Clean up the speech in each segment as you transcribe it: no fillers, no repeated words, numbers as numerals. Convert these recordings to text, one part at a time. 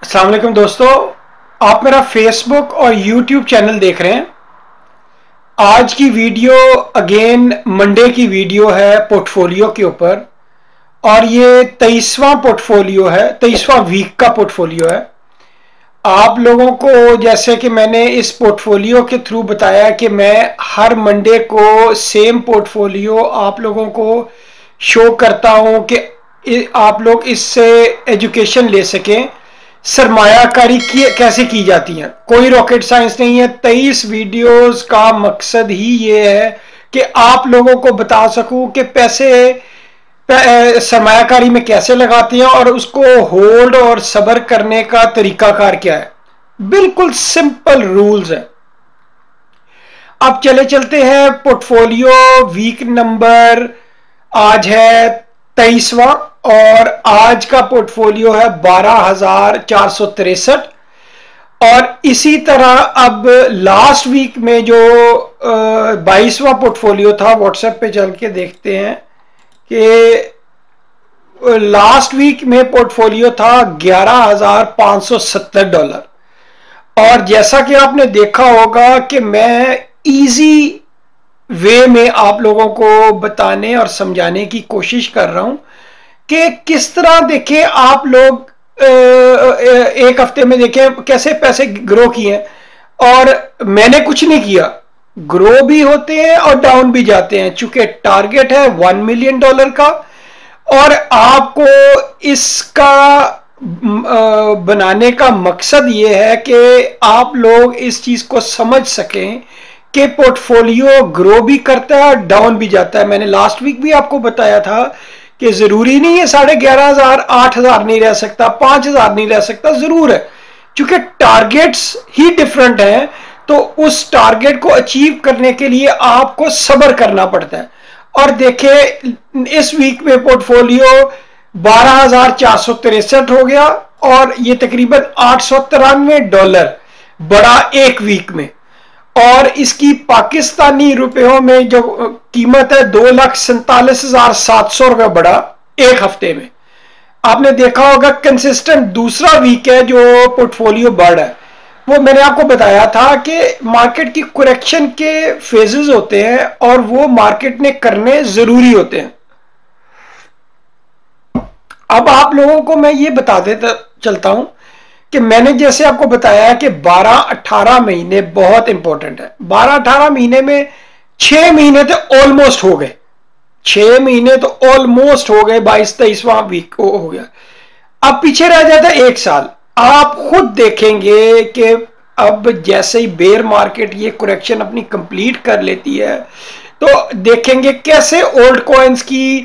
अस्सलाम वालेकुम दोस्तों, आप मेरा फेसबुक और यूट्यूब चैनल देख रहे हैं। आज की वीडियो अगेन मंडे की वीडियो है पोर्टफोलियो के ऊपर, और ये 23वां पोर्टफोलियो है, 23वां वीक का पोर्टफोलियो है। आप लोगों को जैसे कि मैंने इस पोर्टफोलियो के थ्रू बताया कि मैं हर मंडे को सेम पोर्टफोलियो आप लोगों को शो करता हूं कि आप लोग इससे एजुकेशन ले सकें। सरमायाकारी कैसे की जाती है, कोई रॉकेट साइंस नहीं है। 23 वीडियोस का मकसद ही ये है कि आप लोगों को बता सकूं कि पैसे सरमायाकारी में कैसे लगाते हैं और उसको होल्ड और सब्र करने का तरीकाकार क्या है। बिल्कुल सिंपल रूल्स है। अब चलते हैं पोर्टफोलियो वीक नंबर आज है 23वां, और आज का पोर्टफोलियो है 12,463। और इसी तरह अब लास्ट वीक में जो 22वां पोर्टफोलियो था, व्हाट्सएप पे चल के देखते हैं कि लास्ट वीक में पोर्टफोलियो था $11,570। और जैसा कि आपने देखा होगा कि मैं इजी वे में आप लोगों को बताने और समझाने की कोशिश कर रहा हूं कि किस तरह देखें आप लोग एक हफ्ते में देखें कैसे पैसे ग्रो किए। और मैंने कुछ नहीं किया, ग्रो भी होते हैं और डाउन भी जाते हैं। चूंकि टारगेट है $1 मिलियन का, और आपको इसका बनाने का मकसद ये है कि आप लोग इस चीज को समझ सकें कि पोर्टफोलियो ग्रो भी करता है और डाउन भी जाता है। मैंने लास्ट वीक भी आपको बताया था कि जरूरी नहीं है 11,500 8,000 नहीं रह सकता, 5,000 नहीं रह सकता, जरूर है। क्योंकि टारगेट्स ही डिफरेंट हैं, तो उस टारगेट को अचीव करने के लिए आपको सब्र करना पड़ता है। और देखें इस वीक में पोर्टफोलियो 12,463 हो गया, और ये तकरीबन $893 बड़ा एक वीक में। और इसकी पाकिस्तानी रुपयों में जो कीमत है 2,47,700 बढ़ा एक हफ्ते में। आपने देखा होगा कंसिस्टेंट दूसरा वीक है जो पोर्टफोलियो बढ़ है। वो मैंने आपको बताया था कि मार्केट की करेक्शन के फेजेस होते हैं और वो मार्केट ने करने जरूरी होते हैं। अब आप लोगों को मैं ये बता देता चलता हूं कि मैंने जैसे आपको बताया कि 12-18 महीने बहुत इंपॉर्टेंट है। 12-18 महीने में 6 महीने तो ऑलमोस्ट हो गए, 6 महीने तो ऑलमोस्ट हो गए, 22-23वां वीक हो गया। अब पीछे रह जाता है 1 साल। आप खुद देखेंगे कि अब जैसे ही बेयर मार्केट ये करेक्शन अपनी कंप्लीट कर लेती है, तो देखेंगे कैसे ओल्ड कॉइन्स की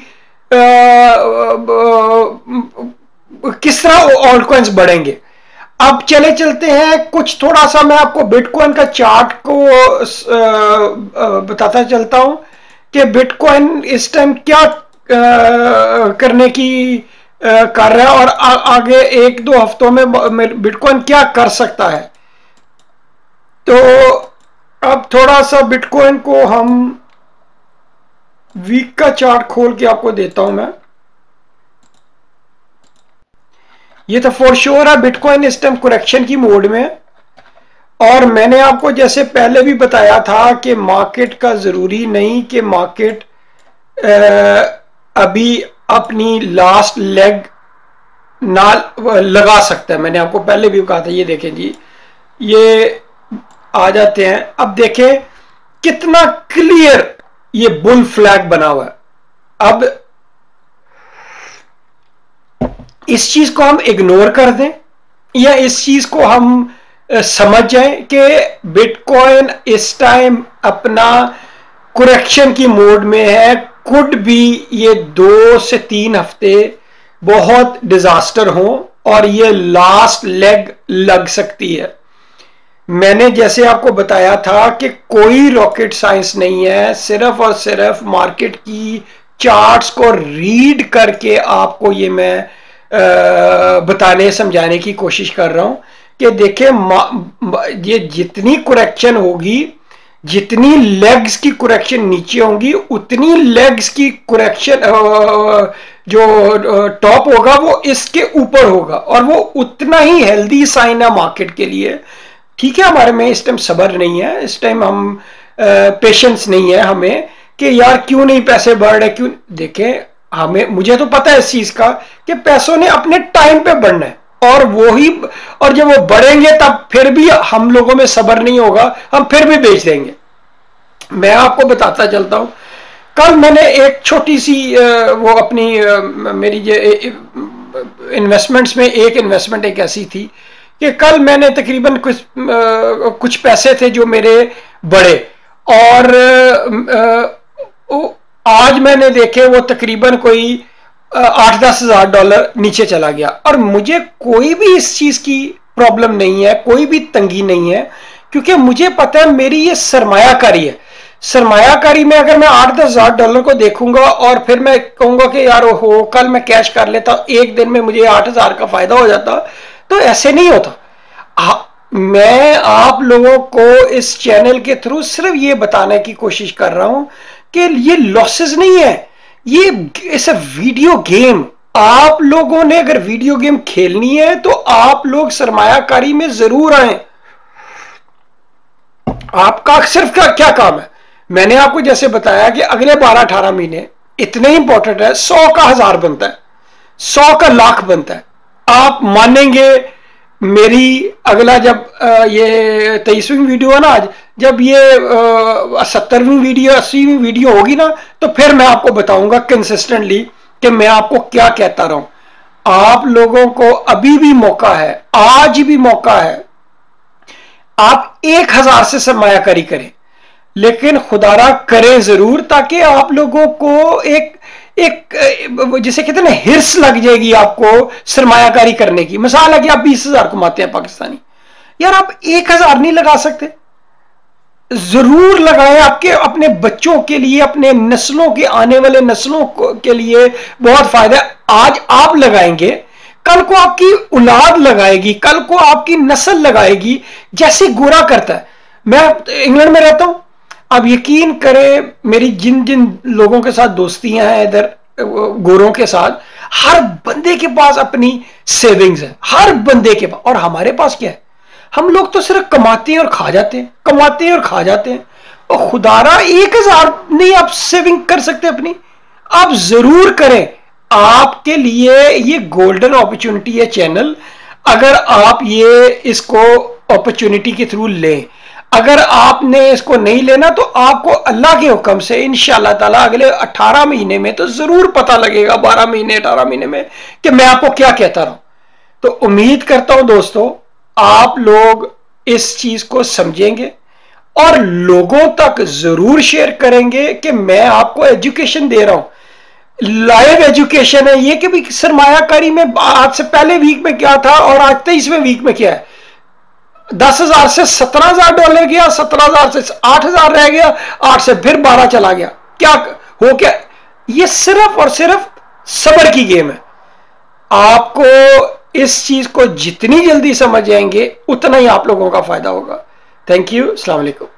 किस तरह ओल्ड कॉइन्स बढ़ेंगे। अब चलते हैं कुछ थोड़ा सा मैं आपको बिटकॉइन का चार्ट को बताता चलता हूं कि बिटकॉइन इस टाइम क्या करने की कर रहा है, और आगे 1-2 हफ्तों में बिटकॉइन क्या कर सकता है। तो अब थोड़ा सा बिटकॉइन को हम वीक का चार्ट खोल के आपको देता हूं मैं। ये तो फॉर श्योर है बिटकॉइन इस टाइम करेक्शन की मोड में। और मैंने आपको जैसे पहले भी बताया था कि मार्केट का जरूरी नहीं कि मार्केट अभी अपनी लास्ट लेग ना लगा सकता है। मैंने आपको पहले भी कहा था। ये देखें जी, ये आ जाते हैं। अब देखें कितना क्लियर ये बुल फ्लैग बना हुआ है। अब इस चीज को हम इग्नोर कर दें या इस चीज को हम समझ जाएं कि बिटकॉइन इस टाइम अपना करेक्शन की मोड में है। कुड भी ये 2 से 3 हफ्ते बहुत डिजास्टर हो और ये लास्ट लेग लग सकती है। मैंने जैसे आपको बताया था कि कोई रॉकेट साइंस नहीं है, सिर्फ और सिर्फ मार्केट की चार्ट्स को रीड करके आपको ये मैं बताने समझाने की कोशिश कर रहा हूं कि देखें ये जितनी करेक्शन होगी, जितनी लेग्स की करेक्शन नीचे होंगी उतनी लेग्स की करेक्शन जो टॉप होगा वो इसके ऊपर होगा, और वो उतना ही हेल्दी साइन है मार्केट के लिए। ठीक है, हमारे में इस टाइम सब्र नहीं है, इस टाइम हम पेशेंस नहीं है हमें कि यार क्यों नहीं पैसे बढ़ रहे, क्यों। देखें, हमें, मुझे तो पता है इस चीज का कि पैसों ने अपने टाइम पे बढ़ना है, और वो ही, और जब वो बढ़ेंगे तब फिर भी हम लोगों में सब्र नहीं होगा, हम फिर भी बेच देंगे। मैं आपको बताता चलता हूं, कल मैंने एक छोटी सी वो अपनी मेरी जो इन्वेस्टमेंट्स में एक इन्वेस्टमेंट एक ऐसी थी कि कल मैंने तकरीबन कुछ पैसे थे जो मेरे बड़े, और आज मैंने देखे वो तकरीबन कोई 8-10 हज़ार डॉलर नीचे चला गया। और मुझे कोई भी इस चीज की प्रॉब्लम नहीं है, कोई भी तंगी नहीं है, क्योंकि मुझे पता है मेरी ये सरमायाकारी है। सरमायाकारी में अगर मैं 8-10 हज़ार डॉलर को देखूंगा और फिर मैं कहूंगा कि यार हो कल मैं कैश कर लेता, एक दिन में मुझे 8 हज़ार का फायदा हो जाता, तो ऐसे नहीं होता। मैं आप लोगों को इस चैनल के थ्रू सिर्फ ये बताने की कोशिश कर रहा हूं कि ये लॉसेस नहीं है, ये इस वीडियो गेम। आप लोगों ने अगर वीडियो गेम खेलनी है तो आप लोग सरमायाकारी में जरूर आए। आपका सिर्फ क्या काम है, मैंने आपको जैसे बताया कि अगले 12-18 महीने इतने इंपॉर्टेंट है। 100 का 1000 बनता है, 100 का लाख बनता है। आप मानेंगे मेरी, अगला जब ये 23वीं वीडियो है ना आज, जब ये 70वीं वीडियो 80वीं वीडियो होगी ना, तो फिर मैं आपको बताऊंगा कंसिस्टेंटली कि मैं आपको क्या कहता रहा हूं। आप लोगों को अभी भी मौका है, आज भी मौका है, आप 1000 से सरमायाकारी करें, लेकिन खुदारा करें जरूर, ताकि आप लोगों को एक जिसे कहते हैं ना हिर्स लग जाएगी आपको सरमायाकारी करने की। मिसाल है कि आप 20,000 कमाते हैं पाकिस्तानी, यार आप 1000 नहीं लगा सकते? जरूर लगाएं, आपके अपने बच्चों के लिए, अपने नस्लों के आने वाले नस्लों के लिए बहुत फायदा है। आज आप लगाएंगे, कल को आपकी औलाद लगाएगी, कल को आपकी नस्ल लगाएगी, जैसे गोरा करता है। मैं इंग्लैंड में रहता हूं, अब यकीन करें मेरी जिन जिन लोगों के साथ दोस्तियां हैं इधर गोरों के साथ, हर बंदे के पास अपनी सेविंग्स है, हर बंदे के पास। और हमारे पास क्या है, हम लोग तो सिर्फ कमाते हैं और खा जाते हैं, कमाते हैं और खा जाते हैं। और खुदारा 1000 नहीं आप सेविंग कर सकते अपनी? आप जरूर करें, आपके लिए ये गोल्डन अपॉर्चुनिटी है चैनल। अगर आप ये इसको अपॉर्चुनिटी के थ्रू लें, अगर आपने इसको नहीं लेना तो आपको अल्लाह के हुक्म से इंशाअल्लाह ताला अगले 18 महीने में तो जरूर पता लगेगा, 12 महीने 18 महीने में, कि मैं आपको क्या कहता रहा हूं। तो उम्मीद करता हूं दोस्तों आप लोग इस चीज को समझेंगे और लोगों तक जरूर शेयर करेंगे कि मैं आपको एजुकेशन दे रहा हूं, लाइव एजुकेशन है ये, कि भी सरमायाकारी में आज से पहले वीक में क्या था और आज 23वें वीक में क्या है। 10,000 से 17,000 डॉलर गया, 17,000 से 8,000 रह गया, 8 से फिर 12 चला गया। क्या हो क्या, ये सिर्फ और सिर्फ सब्र की गेम है। आपको इस चीज को जितनी जल्दी समझ जाएंगे उतना ही आप लोगों का फायदा होगा। थैंक यू, अस्सलाम वालेकुम।